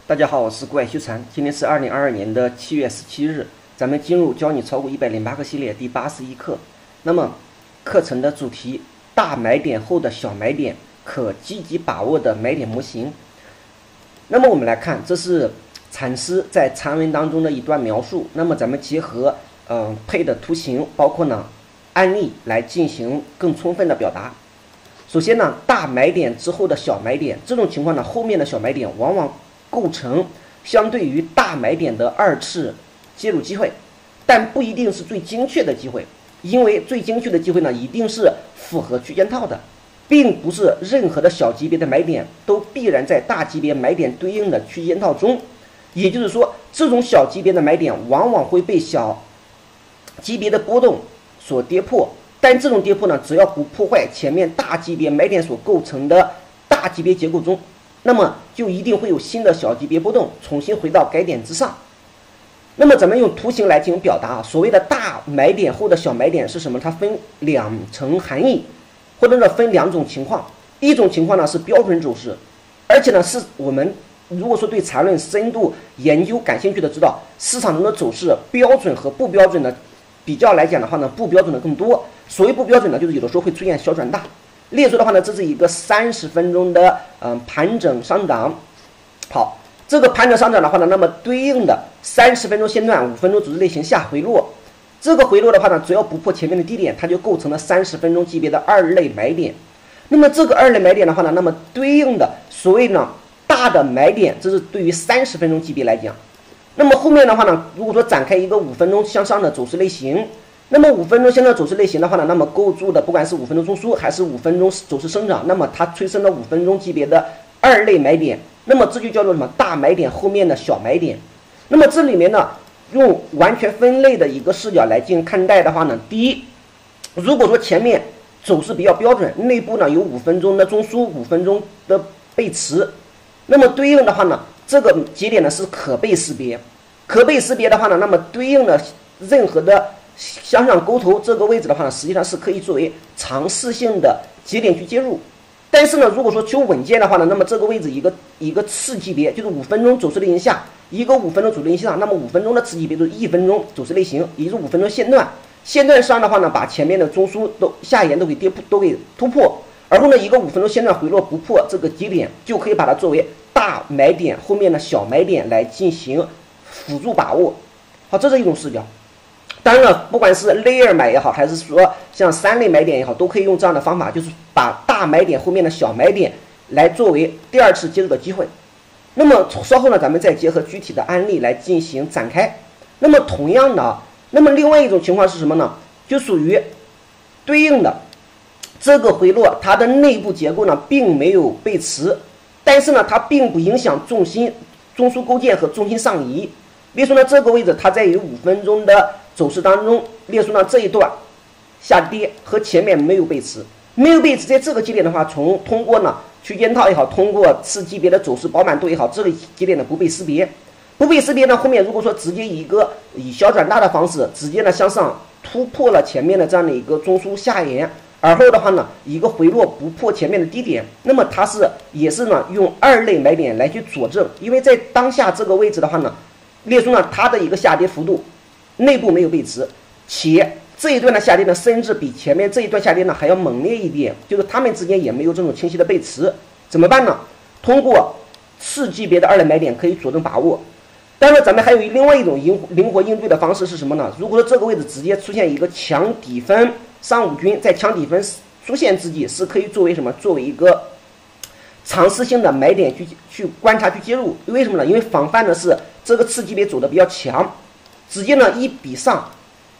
大家好，我是顾爱修禅，今天是2022年的7月17日，咱们进入教你炒股108个系列第81课。那么课程的主题：大买点后的小买点，可积极把握的买点模型。那么我们来看，这是禅师在禅文当中的一段描述。那么咱们结合配的图形，包括呢案例来进行更充分的表达。首先呢，大买点之后的小买点，这种情况呢，后面的小买点往往构成相对于大买点的二次介入机会，但不一定是最精确的机会，因为最精确的机会呢，一定是符合区间套的，并不是任何的小级别的买点都必然在大级别买点对应的区间套中。也就是说，这种小级别的买点往往会被小级别的波动所跌破，但这种跌破呢，只要不破坏前面大级别买点所构成的大级别结构中，那么就一定会有新的小级别波动重新回到该点之上。那么咱们用图形来进行表达所谓的大买点后的小买点是什么？它分两层含义，或者说分两种情况。一种情况呢是标准走势，而且呢是我们如果说对缠论深度研究感兴趣的知道，市场中的走势标准和不标准的比较来讲的话呢，不标准的更多。所谓不标准呢，就是有的时候会出现小转大。例如说的话呢，这是一个30分钟的盘整上涨。好，这个盘整上涨的话呢，那么对应的30分钟线段5分钟走势类型下回落，这个回落的话呢，只要不破前面的低点，它就构成了30分钟级别的二类买点。那么这个二类买点的话呢，那么对应的所谓呢大的买点，这是对于30分钟级别来讲。那么后面的话呢，如果说展开一个5分钟向上的走势类型，那么5分钟向上走势类型的话呢，那么构筑的不管是5分钟中枢还是5分钟走势生长，那么它催生了5分钟级别的二类买点，那么这就叫做什么？大买点后面的小买点。那么这里面呢，用完全分类的一个视角来进行看待的话呢，第一，如果说前面走势比较标准，内部呢有5分钟的中枢5分钟的背驰，那么对应的话呢，这个节点呢是可被识别，可被识别的话呢，那么对应的任何的向上勾头这个位置的话呢，实际上是可以作为尝试性的节点去介入。但是呢，如果说求稳健的话呢，那么这个位置一个次级别，就是5分钟走势类型下，一个5分钟走势类型上，那么5分钟的次级别就是1分钟走势类型，也就是5分钟线段。线段上的话呢，把前面的中枢都下沿都给突破，而后呢，一个5分钟线段回落不破这个节点，就可以把它作为大买点后面的小买点来进行辅助把握。好，这是一种视角。当然了，不管是layer买也好，还是说像3类买点也好，都可以用这样的方法，就是把大买点后面的小买点来作为第二次介入的机会。那么稍后呢，咱们再结合具体的案例来进行展开。那么同样的，那么另外一种情况是什么呢？就属于对应的这个回落，它的内部结构呢并没有背驰，但是呢，它并不影响中枢构建和重心上移。例如说呢，这个位置它在于5分钟的走势当中，例如说呢这一段下跌和前面没有背驰，在这个节点的话，通过呢区间套也好，通过次级别的走势饱满度也好，这个节点呢不被识别呢，后面如果说直接以小转大的方式直接呢向上突破了前面的这样的一个中枢下沿，而后的话呢一个回落不破前面的低点，那么它也是呢用二类买点来去佐证，因为在当下这个位置的话呢，例如说呢它的一个下跌幅度内部没有背驰，且这一段的下跌呢甚至比前面这一段下跌呢还要猛烈一点，就是它们之间也没有这种清晰的背驰，怎么办呢？通过次级别的二类买点可以佐证把握。当然咱们还有另外一种灵活应对的方式是什么呢？如果说这个位置直接出现一个强底分上午均，在强底分出现之际，是可以作为什么？作为一个尝试性的买点去观察去介入。为什么呢？因为防范的是这个次级别走的比较强，直接呢一笔上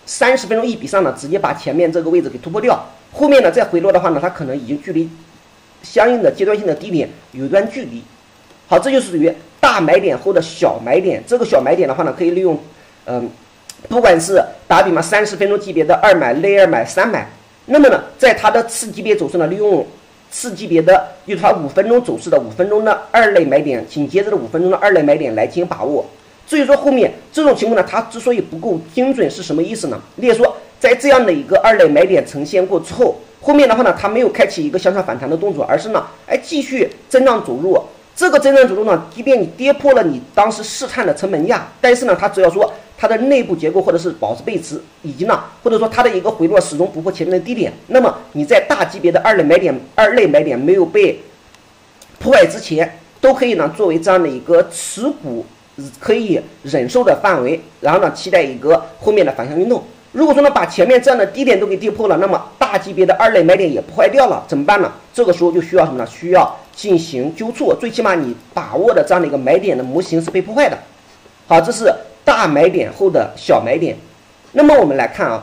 30分钟一笔上呢，直接把前面这个位置给突破掉，后面呢再回落的话呢，它可能已经距离相应的阶段性的低点有一段距离。好，这就是属于大买点后的小买点。这个小买点的话呢，可以利用不管是打比方30分钟级别的2买、layer买、3买，那么呢，在它的次级别走势呢，利用次级别的就是它5分钟走势的5分钟的二类买点，紧接着的5分钟的二类买点来进行把握。至于说后面这种情况呢，它之所以不够精准是什么意思呢？例如说，在这样的一个二类买点呈现过之后，后面的话呢，它没有开启一个向上反弹的动作，而是呢，继续震荡走弱， 这个震荡走动呢，即便你跌破了你当时试探的成本价，但是呢，它只要说它的内部结构或者是保持背驰，以及呢，或者说它的一个回落始终不破前面的低点，那么你在大级别的二类买点没有被破坏之前，都可以呢作为这样的一个持股可以忍受的范围，然后呢期待一个后面的反向运动。如果说呢把前面这样的低点都给跌破了，那么大级别的二类买点也破坏掉了，怎么办呢？这个时候就需要什么呢？需要进行纠错，最起码你把握的这样的一个买点的模型是被破坏的。好，这是大买点后的小买点。那么我们来看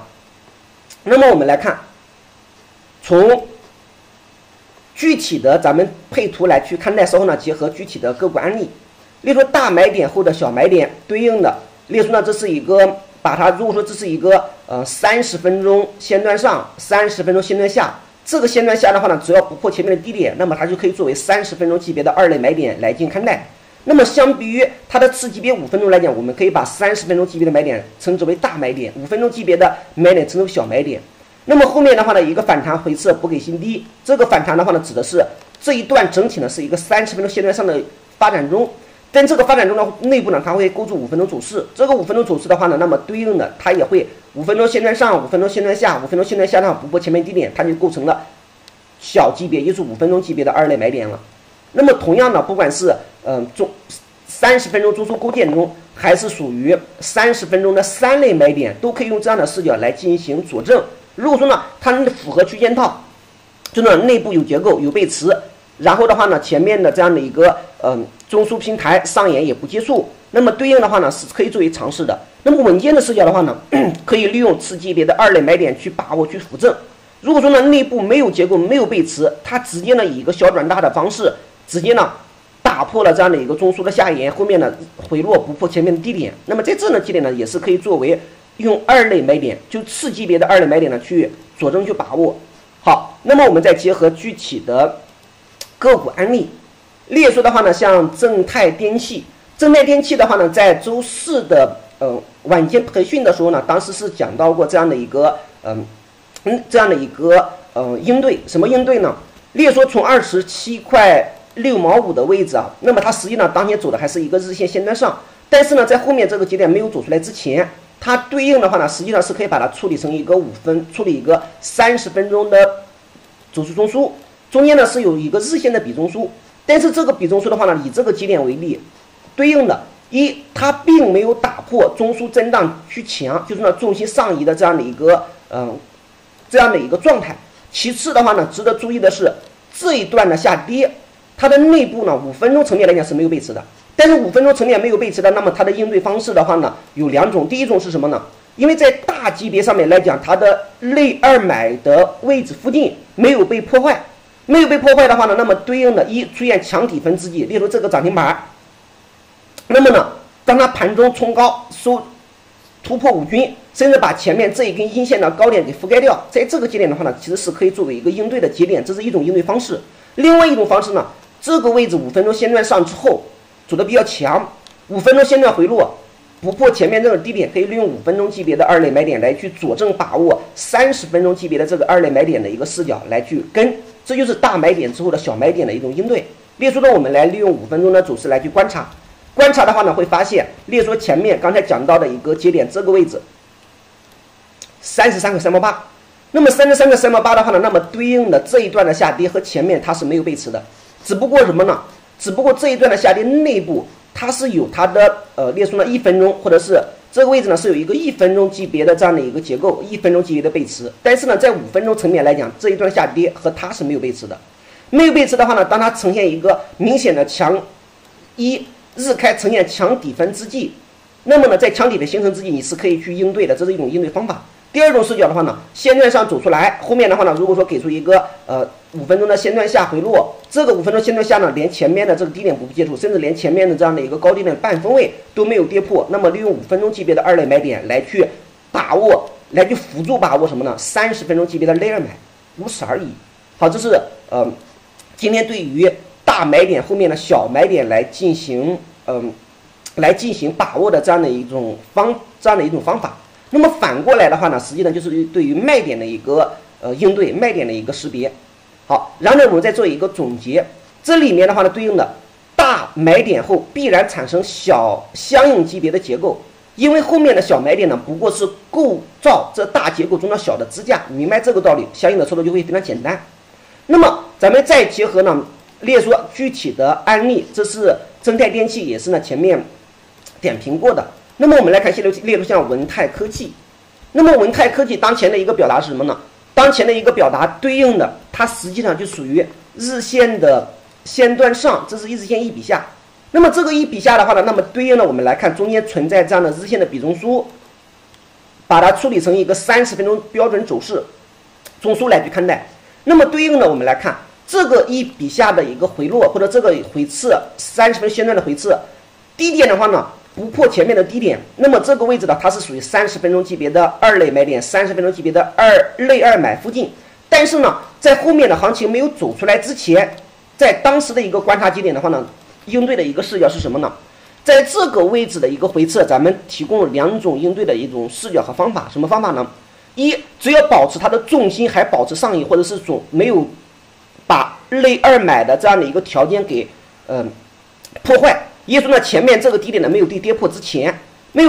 从具体的咱们配图来去看待，稍后呢结合具体的个股案例，例如大买点后的小买点对应的，例如呢这是一个把它，如果说这是一个30分钟线段上，30分钟线段下，这个线段下的话呢，只要不破前面的低点，那么它就可以作为30分钟级别的二类买点来进行看待。那么相比于它的次级别5分钟来讲，我们可以把30分钟级别的买点称之为大买点，5分钟级别的买点称之为小买点。那么后面的话呢，一个反弹回撤不给新低，这个反弹的话呢，指的是这一段整体呢是一个30分钟线段上的发展中。但这个发展中的内部呢，它会构筑5分钟走势。这个5分钟走势的话呢，那么对应的它也会5分钟线段上、5分钟线段下、5分钟线段下上不破前面低点，它就构成了小级别，也就是5分钟级别的二类买点了。那么同样呢，不管是30分钟中枢构建中，还是属于30分钟的3类买点，都可以用这样的视角来进行佐证。如果说呢，它符合区间套，就呢内部有结构、有背驰，然后的话呢，前面的这样的一个中枢平台上沿也不接触，那么对应的话呢是可以作为尝试的。那么稳健的视角的话呢，可以利用次级别的二类买点去把握、去辅正。如果说呢内部没有结构、没有背驰，它直接呢以一个小转大的方式，直接呢打破了这样的一个中枢的下沿，后面呢回落不破前面的低点，那么在这呢低点呢也是可以作为用二类买点，就次级别的二类买点呢去佐证、去把握。好，那么我们再结合具体的个股案例，列出的话呢，像正泰电器的话呢，在周4的晚间培训的时候呢，当时是讲到过这样的一个应对，什么应对呢？例如说从27块6毛5的位置啊，那么它实际上当天走的还是一个日线线段上，但是呢，在后面这个节点没有走出来之前，它对应的话呢，实际上是可以把它处理成一个处理一个30分钟的走势中枢，中间呢是有一个日线的比中枢，但是这个比中枢的话呢，以这个节点为例，对应的它并没有打破中枢震荡趋强，就是呢重心上移的这样的一个状态。其次的话呢，值得注意的是这一段的下跌，它的内部呢5分钟层面来讲是没有背驰的。但是5分钟层面没有背驰的，那么它的应对方式的话呢，有2种。第一种是什么呢？因为在大级别上面来讲，它的类二买的位置附近没有被破坏，的话呢，那么对应的出现强底分之际，例如这个涨停板，那么呢，当它盘中冲高突破5均，甚至把前面这一根阴线的高点给覆盖掉，在这个节点的话呢，其实是可以作为一个应对的节点，这是一种应对方式。另外一种方式呢，这个位置5分钟线段上之后走的比较强，5分钟线段回落不破前面这个低点，可以利用5分钟级别的二类买点来去佐证把握30分钟级别的这个二类买点的一个视角来去跟，这就是大买点之后的小买点的一种应对。例如呢，我们来利用5分钟的走势来去观察的话呢，会发现，例如说前面刚才讲到的一个节点这个位置33个3毛8，那么33个3毛8的话呢，那么对应的这一段的下跌和前面它是没有背驰的，只不过什么呢？只不过这一段的下跌内部它是有它的列出了1分钟，或者是这个位置呢是有一个1分钟级别的这样的一个结构，1分钟级别的背驰。但是呢，在5分钟层面来讲，这一段下跌和它是没有背驰的。没有背驰的话呢，当它呈现一个明显的日开呈现强底分之际，那么呢，在强底的形成之际，你是可以去应对的，这是一种应对方法。第二种视角的话呢，线段上走出来，后面的话呢，如果说给出一个5分钟的线段下回落，这个5分钟线段下呢，连前面的这个低点不接触，甚至连前面的这样的一个高低点半分位都没有跌破，那么利用5分钟级别的二类买点来去把握，来去辅助把握什么呢？30分钟级别的类二买，如此而已。好，这是今天对于大买点后面的小买点来进行把握的这样的一种方法。那么反过来的话呢，实际上就是对于卖点的一个应对，卖点的一个识别。好，然后呢，我们再做一个总结。这里面的话呢，对应的大买点后必然产生小相应级别的结构，因为后面的小买点呢不过是构造这大结构中的小的支架，明白这个道理，相应的操作就会非常简单。那么咱们再结合呢列说具体的案例，这是增泰电器，也是呢前面点评过的。那么我们来看列出像文泰科技，那么文泰科技当前的一个表达是什么呢？当前的一个表达对应的，它实际上就属于日线的线段上，这是日线一笔下。那么这个一笔下的话呢，那么对应的我们来看中间存在这样的日线的比中枢，把它处理成一个30分钟标准走势中枢来去看待。那么对应的我们来看这个一笔下的一个回落，或者这个回撤30分钟线段的回撤，低点的话呢不破前面的低点，那么这个位置呢它是属于30分钟级别的二类买点，30分钟级别的类二买附近。但是呢在后面的行情没有走出来之前，在当时的一个观察节点的话呢，应对的一个视角是什么呢？在这个位置的一个回撤，咱们提供了2种应对的一种视角和方法。什么方法呢？一，只要保持它的重心还保持上移，或者是没有把类二买的这样的一个条件给破坏，也就是说呢前面这个低点呢没有跌破之前，的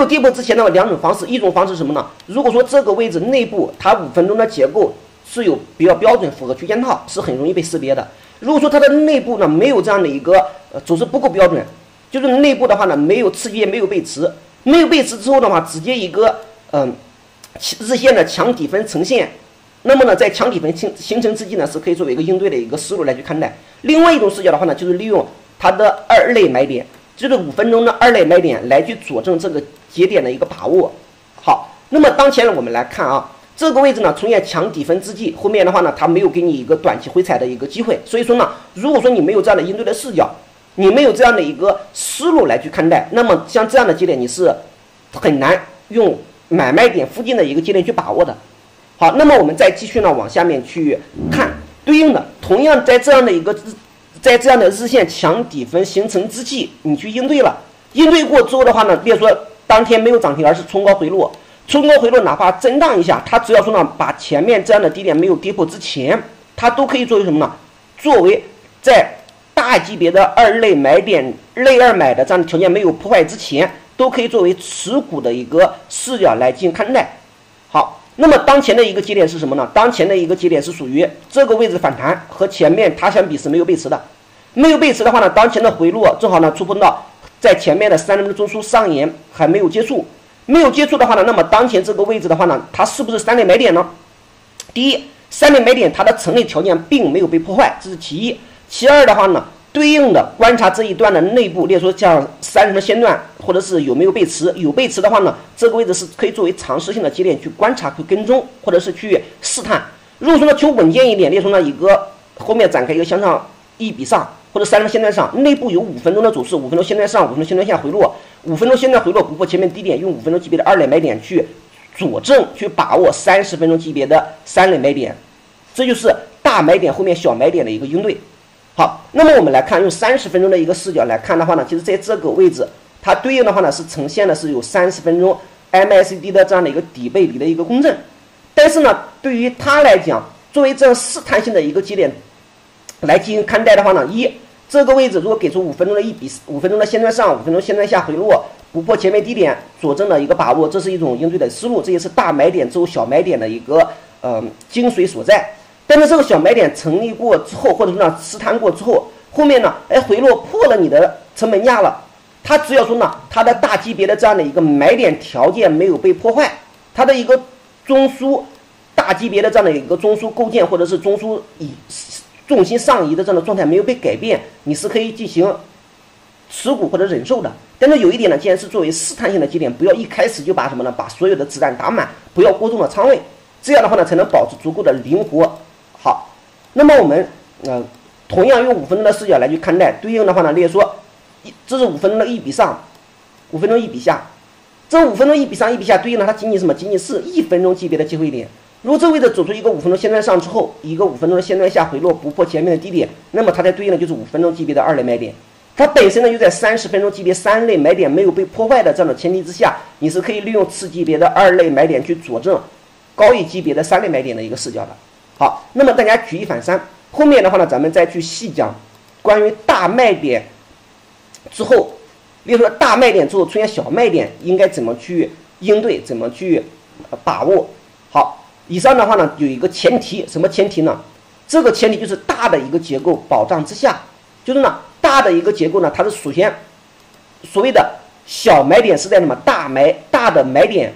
2种方式。一种方式是什么呢？如果说这个位置内部它5分钟的结构是有比较标准符合区间套，是很容易被识别的。如果说它的内部呢没有这样的一个走势不够标准，就是内部的话呢没有次阶，没有背驰之后的话，直接一个日线的强底分呈现，那么呢在强底分形成之际呢，是可以作为一个应对的一个思路来去看待。另外一种视角的话呢，就是利用它的二类买点，就是5分钟的二类买点来去佐证这个节点的一个把握。好，那么当前我们来看啊，这个位置呢出现强底分之际，后面的话呢它没有给你一个短期回踩的一个机会，所以说呢如果说你没有这样的应对的视角，你没有这样的一个思路来去看待，那么像这样的节点你是很难用买卖点附近的一个节点去把握的。好，那么我们再继续呢往下面去看，对应的同样在这样的日线强底分形成之际，你去应对了，应对过之后的话呢，比如说当天没有涨停，而是冲高回落，哪怕震荡一下，它只要说呢把前面这样的低点没有跌破之前，它都可以作为什么呢？作为在大级别的二类买点、类二买的这样的条件没有破坏之前，都可以作为持股的一个视角来进行看待。好，那么当前的一个节点是什么呢？当前的一个节点是属于这个位置反弹，和前面它相比是没有背驰的。没有背驰的话呢，当前的回落正好呢触碰到在前面的30分钟中枢上沿还没有接触，的话呢，那么当前这个位置的话呢，它是不是3类买点呢？第一，3类买点它的成立条件并没有被破坏，这是其一。其二的话呢，对应的观察这一段的内部，例如说像30分线段，或者是有没有背驰，有背驰的话呢，这个位置是可以作为常识性的节点去观察、去跟踪，或者是去试探。如果说呢求稳健一点，例如说呢一个后面展开一个向上一笔上，或者30分线段上，内部有5分钟的走势，5分钟线段上，5分钟线段下回落，5分钟线段回落不破前面低点，用5分钟级别的2类买点去佐证、去把握30分钟级别的3类买点，这就是大买点后面小买点的一个应对。好，那么我们来看用30分钟的一个视角来看的话呢，其实在这个位置它对应的话呢是呈现的是有30分钟 MACD 的这样的一个底背离的一个共振。但是呢对于它来讲，作为这样试探性的一个节点来进行看待的话呢，这个位置如果给出5分钟的5分钟的线段上，5分钟线段下回落不破前面低点，佐证的一个把握，这是一种应对的思路，这也是大买点之后小买点的一个精髓所在。但是这个小买点成立过之后，或者说呢试探过之后，后面呢回落破了你的成本价了，它只要说呢它的大级别的这样的一个买点条件没有被破坏，它的一个中枢大级别的这样的一个中枢构建，或者是中枢以重心上移的这样的状态没有被改变，你是可以进行持股或者忍受的。但是有一点呢，既然是作为试探性的节点，不要一开始就把什么呢？把所有的子弹打满，不要过重的仓位，这样的话呢才能保持足够的灵活。好，那么我们同样用5分钟的视角来去看待，对应的话呢，例如说这是5分钟的一笔上，5分钟一笔下，这5分钟一笔上一笔下对应的它仅仅什么？仅仅是1分钟级别的机会点。如果这位置走出一个5分钟线段上之后，一个5分钟的线段下回落不破前面的低点，那么它才对应的就是5分钟级别的2类买点。它本身呢又在30分钟级别3类买点没有被破坏的这样的前提之下，你是可以利用次级别的2类买点去佐证高一级别的3类买点的一个视角的。好，那么大家举一反三，后面的话呢，咱们再去细讲关于大卖点之后，比如说大卖点之后出现小卖点，应该怎么去应对，怎么去把握？好，以上的话呢有一个前提，什么前提呢？这个前提就是大的一个结构保障之下，就是呢大的一个结构呢，它是首先所谓的小买点是在什么大的买点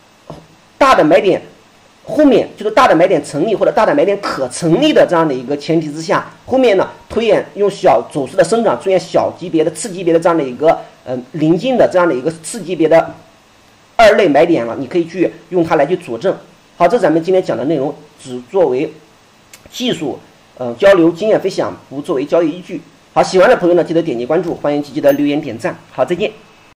后面，就是大的买点成立或者大的买点可成立的这样的一个前提之下，后面呢推演用小走势的生长出现小级别的次级别的这样的一个临近的这样的一个次级别的二类买点了，你可以去用它来去佐证。好，这是咱们今天讲的内容，只作为技术交流经验分享，不作为交易依据。好，喜欢的朋友呢记得点击关注，欢迎积极的留言点赞。好，再见。